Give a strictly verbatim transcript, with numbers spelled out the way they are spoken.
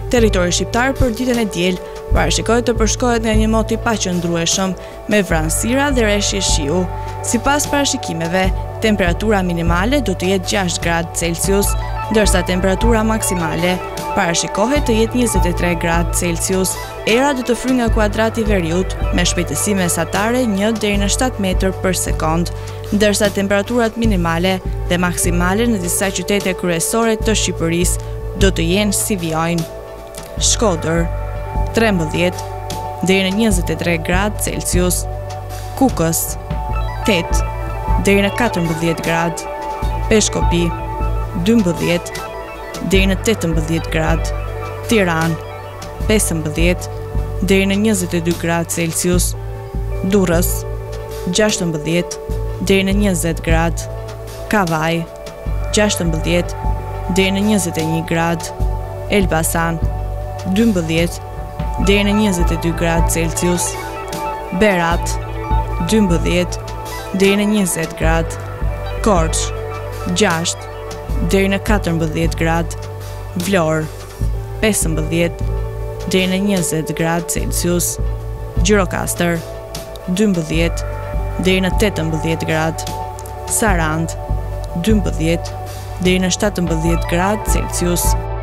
Territori shqiptar për ditën e diel parashikohet të përshkohet nga një mot i paqëndrueshëm me vranësira dhe reshje shiu. Sipas parashikimeve, temperatura minimale do të jetë gjashtë gradë Celsius, ndërsa temperatura maksimale parashikohet të jetë njëzet e tre gradë Celsius. Era do të fryjë nga kuadrati i veriut me shpejtësi mesatare një deri në shtatë metër për sekond, ndërsa temperaturat minimale dhe maksimale në disa qytete kryesore të Shqipërisë do të jenë si vijojnë: Shkodër trembëdhjetë deri në njëzet e tre gradë Celsius, Kukës tetë deri në katërmbëdhjetë gradë, Peshkopi dymbëdhjetë deri në tetëmbëdhjetë gradë, Tiranë pesëmbëdhjetë deri në njëzet e dy gradë Celsius, Durrës gjashtëmbëdhjetë deri në njëzet gradë, Kavaj gjashtëmbëdhjetë deri në njëzet e një gradë, Elbasan dymbëdhjetë deri në njëzet e dy gradë Celsius, Berat dymbëdhjetë deri në njëzet gradë, Korçë gjashtë deri në katërmbëdhjetë gradë, Vlorë pesëmbëdhjetë deri në njëzet gradë Celsius, Gjirokastër dymbëdhjetë deri në tetëmbëdhjetë gradë, Sarandë dymbëdhjetë deri në shtatëmbëdhjetë gradë Celsius.